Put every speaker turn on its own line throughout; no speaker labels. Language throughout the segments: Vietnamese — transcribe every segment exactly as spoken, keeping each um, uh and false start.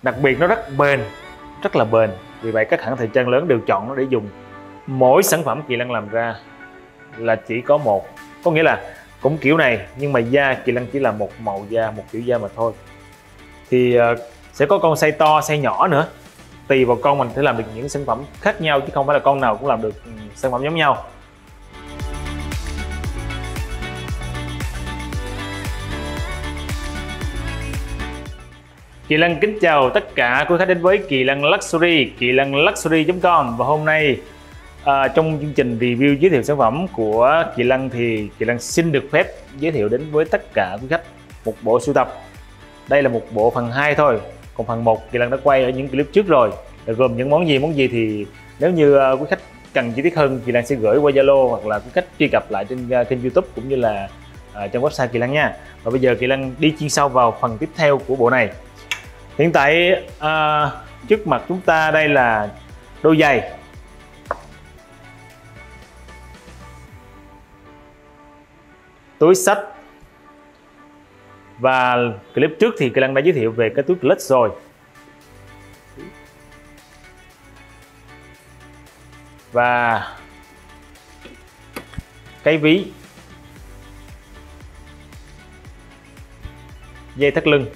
Đặc biệt nó rất bền, rất là bền. Vì vậy các hãng thời trang lớn đều chọn nó để dùng. Mỗi sản phẩm Kỳ Lân làm ra là chỉ có một, có nghĩa là cũng kiểu này nhưng mà da Kỳ Lân chỉ là một màu da, một kiểu da mà thôi. Thì uh, sẽ có con size to, size nhỏ nữa. Tùy vào con mình sẽ làm được những sản phẩm khác nhau, chứ không phải là con nào cũng làm được sản phẩm giống nhau. Kỳ Lân kính chào tất cả quý khách đến với Kỳ Lân Luxury, kỳ lân luxury chấm com. Và hôm nay à, trong chương trình review giới thiệu sản phẩm của Kỳ Lân thì Kỳ Lân xin được phép giới thiệu đến với tất cả quý khách một bộ sưu tập. Đây là một bộ phần hai thôi, còn phần một Kỳ Lân đã quay ở những clip trước rồi, gồm những món gì món gì thì nếu như quý khách cần chi tiết hơn, Kỳ Lân sẽ gửi qua Zalo hoặc là quý khách truy cập lại trên kênh YouTube cũng như là à, trong website Kỳ Lân nha. Và bây giờ Kỳ Lân đi chuyên sâu vào phần tiếp theo của bộ này. Hiện tại à, trước mặt chúng ta đây là đôi giày, túi xách, và clip trước thì Kỳ Lân đã giới thiệu về cái túi clutch rồi. Và cái ví, dây thắt lưng,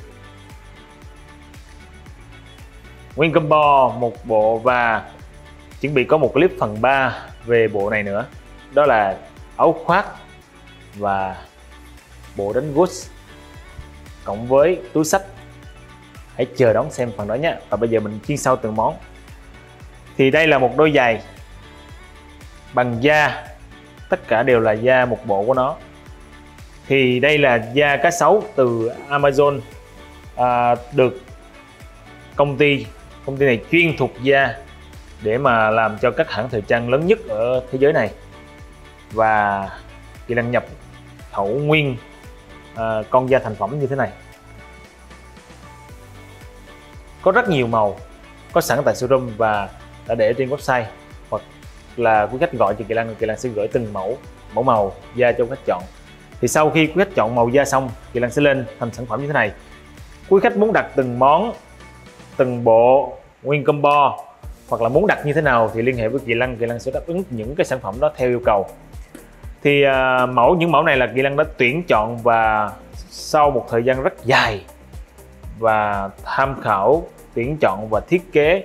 nguyên combo một bộ, và chuẩn bị có một clip phần ba về bộ này nữa, đó là áo khoác và bộ đánh Gucci cộng với túi xách. Hãy chờ đón xem phần đó nhé. Và bây giờ mình chuyên sâu từng món. Thì đây là một đôi giày bằng da, tất cả đều là da một bộ của nó. Thì đây là da cá sấu từ Amazon, à, được công ty công ty này chuyên thuộc da để mà làm cho các hãng thời trang lớn nhất ở thế giới này. Và Kỳ Lân nhập khẩu nguyên à, con da thành phẩm như thế này. Có rất nhiều màu, có sẵn tại showroom và đã để trên website, hoặc là quý khách gọi cho Kỳ Lân, Kỳ Lân sẽ gửi từng mẫu mẫu màu da cho quý khách chọn. Thì sau khi quý khách chọn màu da xong, Kỳ Lân sẽ lên thành sản phẩm như thế này. Quý khách muốn đặt từng món, từng bộ nguyên combo, hoặc là muốn đặt như thế nào thì liên hệ với Kỳ Lân, Kỳ Lân sẽ đáp ứng những cái sản phẩm đó theo yêu cầu. Thì à, mẫu những mẫu này là Kỳ Lân đã tuyển chọn, và sau một thời gian rất dài và tham khảo, tuyển chọn và thiết kế,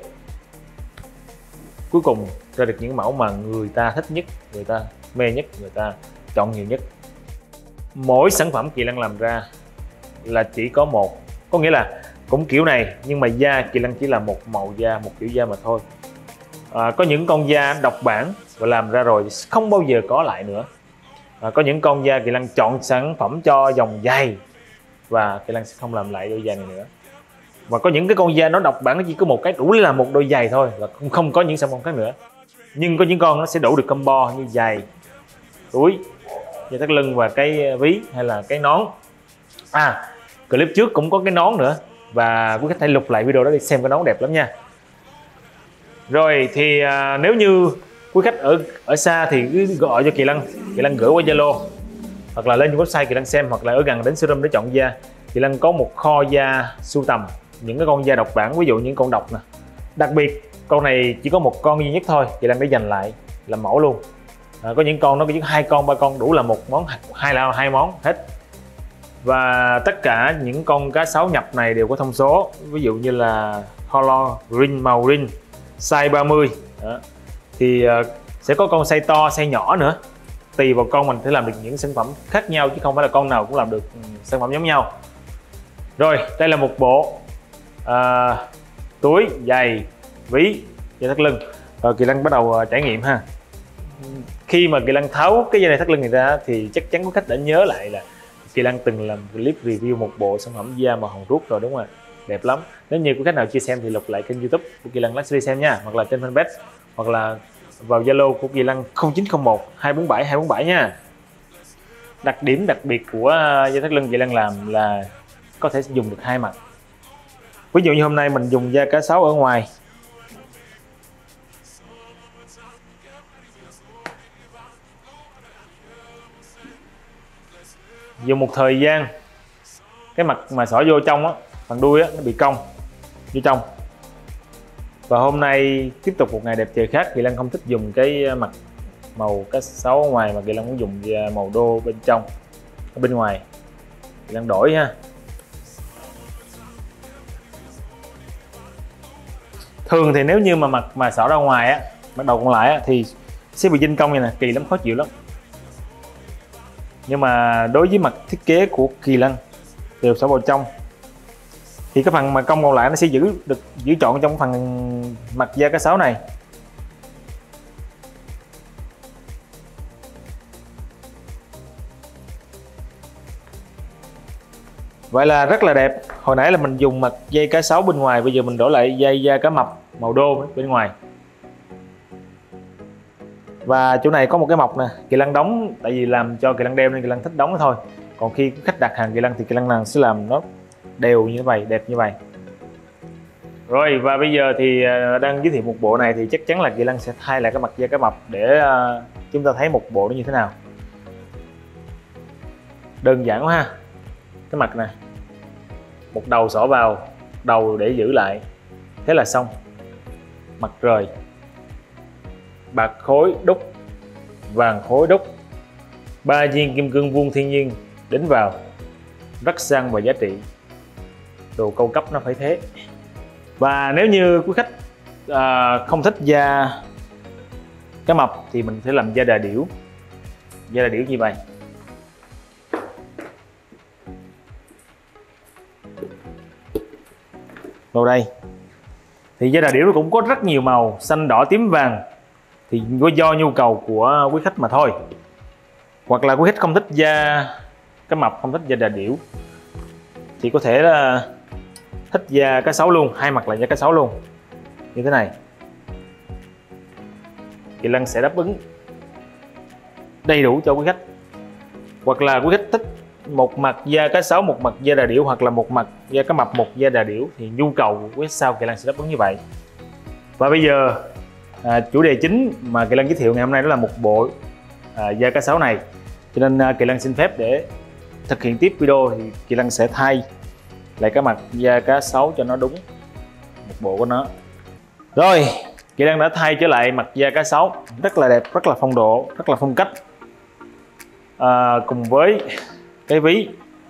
cuối cùng ra được những mẫu mà người ta thích nhất, người ta mê nhất, người ta chọn nhiều nhất. Mỗi sản phẩm Kỳ Lân làm ra là chỉ có một, có nghĩa là cũng kiểu này nhưng mà da Kỳ Lân chỉ là một màu da, một kiểu da mà thôi. À, có những con da độc bản và làm ra rồi không bao giờ có lại nữa. À, có những con da Kỳ Lân chọn sản phẩm cho dòng giày và Kỳ Lân sẽ không làm lại đôi giày này nữa. Và có những cái con da nó độc bản, nó chỉ có một cái đủ là một đôi giày thôi, và không không có những sản phẩm khác nữa. Nhưng có những con nó sẽ đủ được combo như giày, túi, dây thắt lưng và cái ví hay là cái nón. À, clip trước cũng có cái nón nữa, và quý khách hãy lục lại video đó để xem cái nón đẹp lắm nha. Rồi thì à, nếu như quý khách ở ở xa thì cứ gọi cho Kỳ Lân, Kỳ Lân gửi qua Zalo, hoặc là lên website Kỳ Lân xem, hoặc là ở gần đến showroom để chọn da. Kỳ Lân có một kho da sưu tầm những cái con da độc bản, ví dụ những con độc nè. Đặc biệt con này chỉ có một con duy nhất thôi, Kỳ Lân để dành lại làm mẫu luôn. À, có những con nó có những hai con, ba con đủ là một món, hai là hai món hết. Và tất cả những con cá sấu nhập này đều có thông số, ví dụ như là color green, màu green, size ba mươi. Đó. Thì uh, sẽ có con size to, size nhỏ nữa. Tùy vào con mình sẽ làm được những sản phẩm khác nhau, chứ không phải là con nào cũng làm được sản phẩm giống nhau. Rồi, đây là một bộ uh, túi, giày, ví, dây thắt lưng. Rồi Kỳ Lân bắt đầu uh, trải nghiệm ha. Khi mà Kỳ Lân tháo cái dây này thắt lưng này ra thì chắc chắn có khách đã nhớ lại là Kỳ Lân từng làm clip review một bộ sản phẩm da màu hồng ruốc rồi, đúng không ạ? Đẹp lắm. Nếu như có khách nào chưa xem thì lục lại kênh YouTube của Kỳ Lân Luxury xem nha, hoặc là trên fanpage, hoặc là vào Zalo của Kỳ Lân không chín không một hai bốn bảy hai bốn bảy nha. Đặc điểm đặc biệt của dây thắt lưng Kỳ Lân làm là có thể dùng được hai mặt. Ví dụ như hôm nay mình dùng da cá sấu ở ngoài, dùng một thời gian cái mặt mà xỏ vô trong á, phần đuôi á, nó bị cong, vô trong. Và hôm nay tiếp tục một ngày đẹp trời khác, Kỳ Lân không thích dùng cái mặt màu cá sấu ở ngoài mà Kỳ Lân muốn dùng màu đô bên trong, ở bên ngoài. Kỳ Lân đổi ha. Thường thì nếu như mà mặt mà xỏ ra ngoài á, mặt đầu còn lại á, thì sẽ bị dinh cong như này, kỳ lắm, khó chịu lắm. Nhưng mà đối với mặt thiết kế của Kỳ Lân đều xỏ vào trong thì cái phần mà cong còn lại nó sẽ giữ được giữ trọn trong phần mặt da cá sấu này. Vậy là rất là đẹp. Hồi nãy là mình dùng mặt dây cá sấu bên ngoài, bây giờ mình đổi lại dây da cá mập màu đô bên ngoài. Và chỗ này có một cái mọc nè, Kỳ Lân đóng tại vì làm cho Kỳ Lân đeo nên Kỳ Lân thích đóng thôi. Còn khi khách đặt hàng Kỳ Lân thì Kỳ Lân sẽ làm nó đều như vậy, đẹp như vậy. Rồi và bây giờ thì đang giới thiệu một bộ này thì chắc chắn là Kỳ Lân sẽ thay lại cái mặt da cá mập để chúng ta thấy một bộ nó như thế nào. Đơn giản quá ha. Cái mặt nè, một đầu xỏ vào, đầu để giữ lại, thế là xong. Mặt rời, bạc khối đúc, vàng khối đúc, ba viên kim cương vuông thiên nhiên đính vào, rất sang và giá trị. Đồ cao cấp nó phải thế. Và nếu như quý khách à, không thích da cá mập thì mình sẽ làm da đà điểu. Da đà điểu như vậy. Vào đây thì da đà điểu nó cũng có rất nhiều màu, xanh đỏ tím vàng, thì do nhu cầu của quý khách mà thôi. Hoặc là quý khách không thích da cá mập, không thích da đà điểu thì có thể là thích da cá sấu luôn, hai mặt là da cá sấu luôn như thế này. Kỳ Lân sẽ đáp ứng đầy đủ cho quý khách. Hoặc là quý khách thích một mặt da cá sấu, một mặt da đà điểu, hoặc là một mặt da cá mập, một da đà điểu, thì nhu cầu của quý khách sau Kỳ Lân sẽ đáp ứng như vậy. Và bây giờ à, chủ đề chính mà Kỳ Lân giới thiệu ngày hôm nay đó là một bộ à, da cá sấu này, cho nên à, Kỳ Lân xin phép để thực hiện tiếp video thì Kỳ Lân sẽ thay lại cái mặt da cá sấu cho nó đúng một bộ của nó. Rồi Kỳ Lân đã thay trở lại mặt da cá sấu rất là đẹp, rất là phong độ, rất là phong cách, à, cùng với cái ví.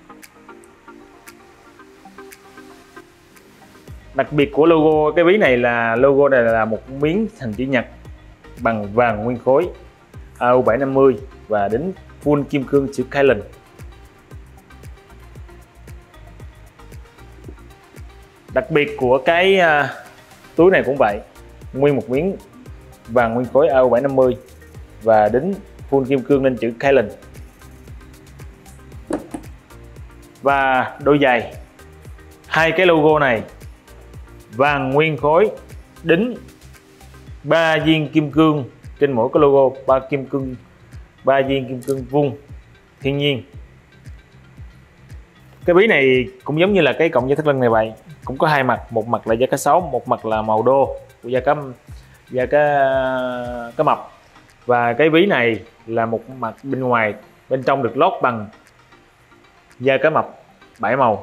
Đặc biệt của logo cái ví này là logo này là một miếng hình chữ nhật bằng vàng nguyên khối A U bảy năm mươi và đính full kim cương chữ Kylan. Đặc biệt của cái uh, túi này cũng vậy, nguyên một miếng vàng nguyên khối A U bảy năm mươi và đính full kim cương lên chữ Kylan. Và đôi giày, hai cái logo này vàng nguyên khối đính ba viên kim cương trên mỗi cái logo, ba kim cương, ba viên kim cương vuông thiên nhiên. Cái ví này cũng giống như là cái cọng dây thắt lưng này vậy, cũng có hai mặt, một mặt là da cá sấu, một mặt là màu đô của da cá da cá cá mập. Và cái ví này là một mặt bên ngoài, bên trong được lót bằng da cá mập bảy màu.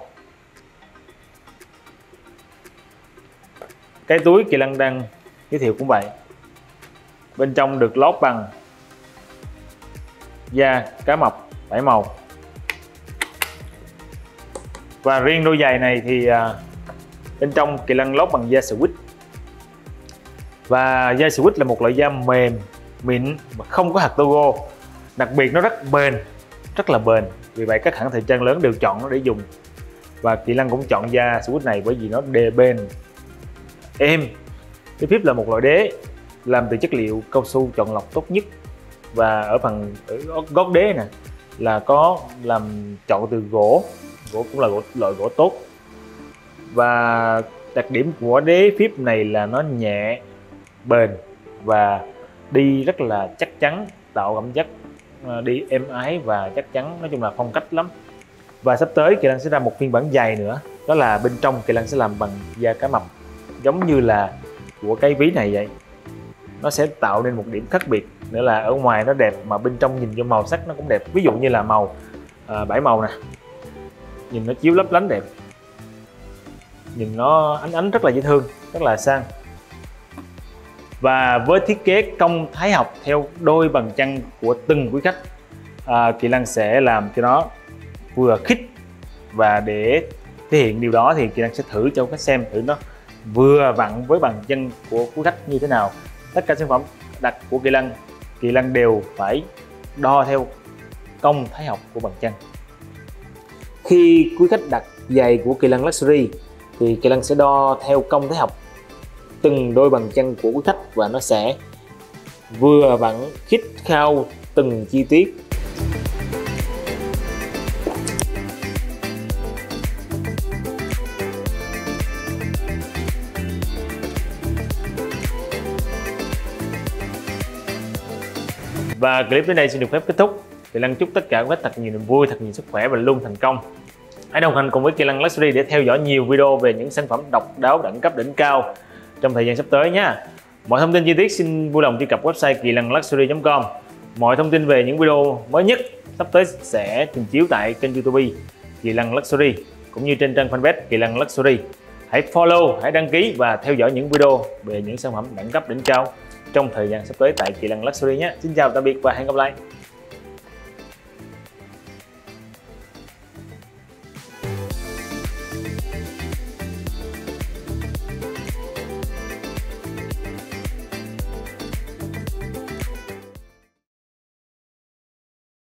Cái túi Kỳ Lân đang giới thiệu cũng vậy, bên trong được lót bằng da cá mập bảy màu. Và riêng đôi giày này thì à, bên trong Kỳ Lân lót bằng da Swiss. Và da Swiss là một loại da mềm, mịn và không có hạt logo. Đặc biệt nó rất bền, rất là bền. Vì vậy các hãng thời trang lớn đều chọn nó để dùng. Và Kỳ Lân cũng chọn da Swiss này bởi vì nó đề bền, êm. Cái phíp là một loại đế làm từ chất liệu cao su chọn lọc tốt nhất. Và ở phần ở gót đế nè là có làm chọn từ gỗ, gỗ cũng là gỗ, loại gỗ tốt. Và đặc điểm của đế phíp này là nó nhẹ, bền và đi rất là chắc chắn, tạo cảm giác đi êm ái và chắc chắn, nói chung là phong cách lắm. Và sắp tới Kỳ Lân sẽ ra một phiên bản dày nữa, đó là bên trong Kỳ Lân sẽ làm bằng da cá mập giống như là của cái ví này vậy. Nó sẽ tạo nên một điểm khác biệt nữa là ở ngoài nó đẹp mà bên trong nhìn vô màu sắc nó cũng đẹp. Ví dụ như là màu à, bảy màu nè, nhìn nó chiếu lấp lánh đẹp. nhìn nó ánh ánh rất là dễ thương, rất là sang. Và với thiết kế cong thái học theo đôi bàn chân của từng quý khách, à, Kỳ Lân sẽ làm cho nó vừa khít, và để thể hiện điều đó thì Kỳ Lân sẽ thử cho khách xem thử nó vừa vặn với bàn chân của quý khách như thế nào. Tất cả sản phẩm đặt của Kỳ Lân, Kỳ Lân đều phải đo theo cong thái học của bàn chân. Khi quý khách đặt giày của Kỳ Lân Luxury thì Kỳ Lân sẽ đo theo cong thái học từng đôi bàn chân của quý khách, và nó sẽ vừa vặn khít khao từng chi tiết. Và clip đến đây xin được phép kết thúc. Kỳ Lân chúc tất cả quý khách thật nhiều niềm vui, thật nhiều sức khỏe và luôn thành công. Hãy đồng hành cùng với Kỳ Lân Luxury để theo dõi nhiều video về những sản phẩm độc đáo đẳng cấp đỉnh cao trong thời gian sắp tới nhé. Mọi thông tin chi tiết xin vui lòng truy cập website kỳ lân luxury chấm com. Mọi thông tin về những video mới nhất sắp tới sẽ trình chiếu tại kênh YouTube Kỳ Lân Luxury cũng như trên trang fanpage Kỳ Lân Luxury. Hãy follow, hãy đăng ký và theo dõi những video về những sản phẩm đẳng cấp đỉnh cao trong thời gian sắp tới tại Kỳ Lân Luxury nhé. Xin chào tạm biệt và hẹn gặp lại.